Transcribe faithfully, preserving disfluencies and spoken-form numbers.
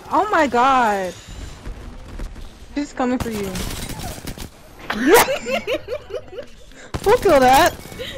Oh my god. She's coming for you. Who killed that?